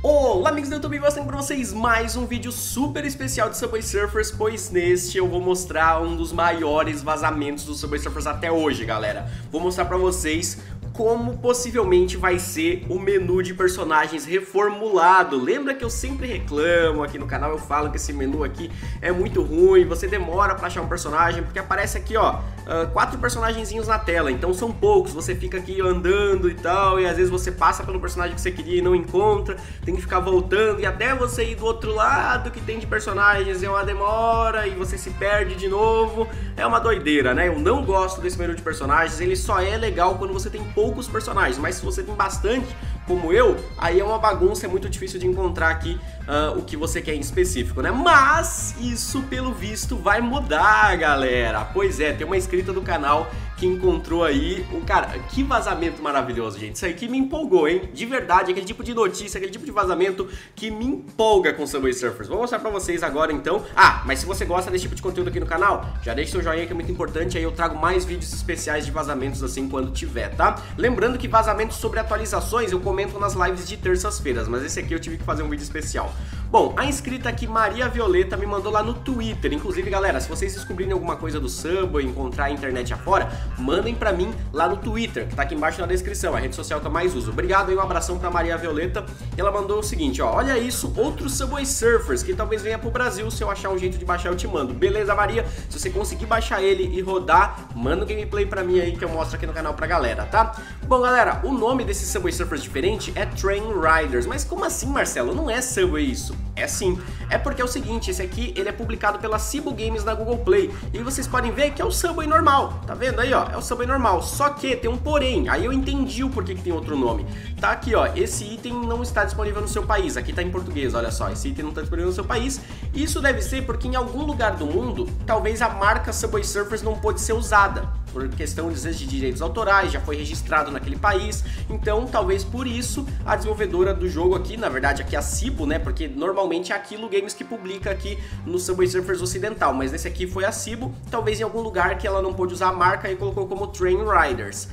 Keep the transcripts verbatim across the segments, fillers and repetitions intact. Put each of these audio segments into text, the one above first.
Olá amigos do YouTube, mostrando para vocês mais um vídeo super especial de Subway Surfers, pois neste eu vou mostrar um dos maiores vazamentos do Subway Surfers até hoje, galera. Vou mostrar para vocês como possivelmente vai ser o menu de personagens reformulado. Lembra que eu sempre reclamo aqui no canal, eu falo que esse menu aqui é muito ruim, você demora pra achar um personagem, porque aparece aqui, ó, uh, quatro personagenzinhos na tela, então são poucos, você fica aqui andando e tal, e às vezes você passa pelo personagem que você queria e não encontra, tem que ficar voltando, e até você ir do outro lado que tem de personagens é uma demora, e você se perde de novo, é uma doideira, né? Eu não gosto desse menu de personagens, ele só é legal quando você tem pouco poucos personagens, mas se você tem bastante, como eu, aí é uma bagunça, é muito difícil de encontrar aqui uh, o que você quer em específico, né? Mas isso, pelo visto, vai mudar, galera. Pois é, tem uma inscrita do canal que encontrou aí um cara, que vazamento maravilhoso, gente. Isso aí que me empolgou, hein? De verdade, aquele tipo de notícia, aquele tipo de vazamento que me empolga com Subway Surfers. Vou mostrar pra vocês agora, então. Ah, mas se você gosta desse tipo de conteúdo aqui no canal, já deixa seu joinha que é muito importante, aí eu trago mais vídeos especiais de vazamentos assim quando tiver, tá? Lembrando que vazamentos sobre atualizações eu comento nas lives de terças-feiras, mas esse aqui eu tive que fazer um vídeo especial. Bom, a inscrita aqui, Maria Violeta, me mandou lá no Twitter. Inclusive, galera, se vocês descobrirem alguma coisa do Subway, encontrar a internet afora, mandem pra mim lá no Twitter, que tá aqui embaixo na descrição, a rede social que eu mais uso. Obrigado aí, um abração pra Maria Violeta. Ela mandou o seguinte, ó, olha isso, outros Subway Surfers, que talvez venha pro Brasil, se eu achar um jeito de baixar eu te mando. Beleza, Maria? Se você conseguir baixar ele e rodar, manda o gameplay pra mim aí que eu mostro aqui no canal pra galera, tá? Bom, galera, o nome desses Subway Surfers diferente é Train Riders. Mas como assim, Marcelo? Não é Subway isso? É sim. É porque é o seguinte, esse aqui ele é publicado pela Cibo Games na Google Play. E vocês podem ver que é o Subway normal. Tá vendo aí, ó? É o Subway normal. Só que tem um porém. Aí eu entendi o porquê que tem outro nome. Tá aqui, ó. Esse item não está disponível no seu país. Aqui tá em português, olha só. Esse item não está disponível no seu país. Isso deve ser porque em algum lugar do mundo, talvez a marca Subway Surfers não pôde ser usada. Por questão de direitos autorais, já foi registrado naquele país. Então, talvez por isso, a desenvolvedora do jogo aqui, na verdade aqui a Cibo, né? Porque normalmente é a Kilo Games que publica aqui no Subway Surfers Ocidental. Mas nesse aqui foi a Cibo, talvez em algum lugar que ela não pôde usar a marca e colocou como Train Riders.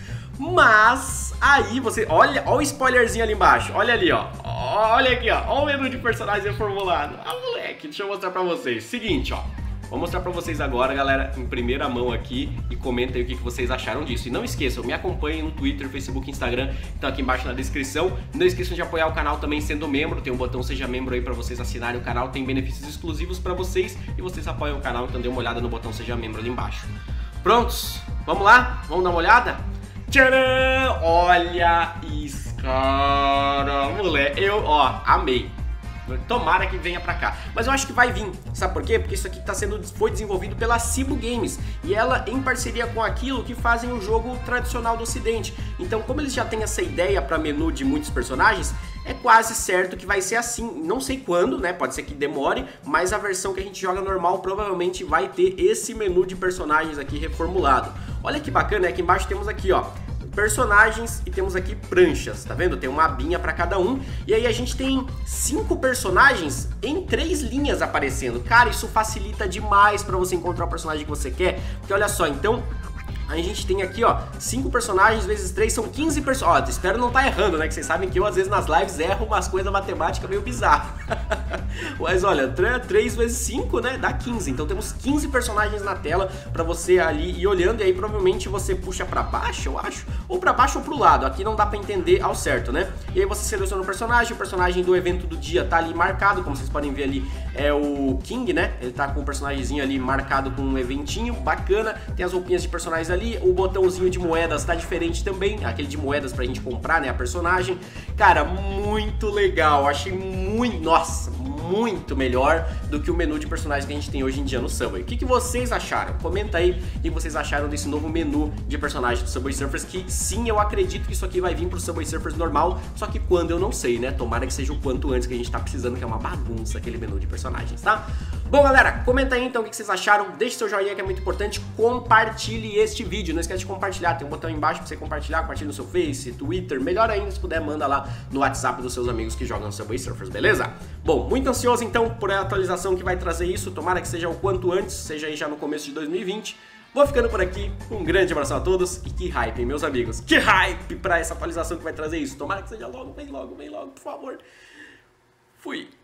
Mas, aí você, olha, olha o spoilerzinho ali embaixo, olha ali, ó. Olha aqui, ó, olha o menu de personagens reformulado. Ah, moleque, deixa eu mostrar pra vocês. Seguinte, ó. Vou mostrar pra vocês agora, galera, em primeira mão aqui, e comentem aí o que vocês acharam disso. E não esqueçam, me acompanhem no Twitter, Facebook, Instagram, estão aqui embaixo na descrição. Não esqueçam de apoiar o canal também sendo membro, tem um botão Seja Membro aí pra vocês assinarem o canal, tem benefícios exclusivos pra vocês, e vocês apoiam o canal, então dê uma olhada no botão Seja Membro ali embaixo. Prontos? Vamos lá? Vamos dar uma olhada? Tcharam! Olha isso, cara, moleque, eu, ó, amei. Tomara que venha pra cá. Mas eu acho que vai vir. Sabe por quê? Porque isso aqui tá sendo, foi desenvolvido pela Cibo Games. E ela em parceria com aquilo que fazem o jogo tradicional do ocidente. Então, como eles já têm essa ideia pra menu de muitos personagens, é quase certo que vai ser assim. Não sei quando, né? Pode ser que demore. Mas a versão que a gente joga normal provavelmente vai ter esse menu de personagens aqui reformulado. Olha que bacana, né? Aqui embaixo temos aqui, ó, personagens e temos aqui pranchas, tá vendo? Tem uma abinha pra cada um. E aí a gente tem cinco personagens em três linhas aparecendo. Cara, isso facilita demais pra você encontrar o personagem que você quer. Porque olha só, então a gente tem aqui, ó, cinco personagens vezes três são quinze personagens. Ó, espero não estar errando, né? Que vocês sabem que eu, às vezes, nas lives erro umas coisas matemáticas meio bizarras. Mas, olha, três vezes cinco, né? Dá quinze. Então, temos quinze personagens na tela pra você ali ir olhando. E aí, provavelmente, você puxa pra baixo, eu acho. Ou pra baixo ou pro lado. Aqui não dá pra entender ao certo, né? E aí, você seleciona o personagem. O personagem do evento do dia tá ali marcado. Como vocês podem ver ali, é o King, né? Ele tá com o personagemzinho ali marcado com um eventinho. Bacana. Tem as roupinhas de personagens ali. O botãozinho de moedas tá diferente também, aquele de moedas pra gente comprar, né, a personagem. Cara, muito legal, achei muito, nossa, muito melhor do que o menu de personagens que a gente tem hoje em dia no Subway. O que, que vocês acharam? Comenta aí o que vocês acharam desse novo menu de personagens do Subway Surfers, que sim, eu acredito que isso aqui vai vir pro Subway Surfers normal, só que quando eu não sei, né? Tomara que seja o quanto antes, que a gente tá precisando, que é uma bagunça aquele menu de personagens, tá? Bom, galera, comenta aí então o que vocês acharam, deixe seu joinha que é muito importante, compartilhe este vídeo, não esquece de compartilhar, tem um botão aí embaixo pra você compartilhar, compartilha no seu Face, Twitter, melhor ainda se puder, manda lá no WhatsApp dos seus amigos que jogam Subway Surfers, beleza? Bom, muito ansioso então por a atualização que vai trazer isso, tomara que seja o quanto antes, seja aí já no começo de dois mil e vinte. Vou ficando por aqui, um grande abraço a todos e que hype, hein, meus amigos, que hype pra essa atualização que vai trazer isso, tomara que seja logo, vem logo, vem logo, por favor. Fui!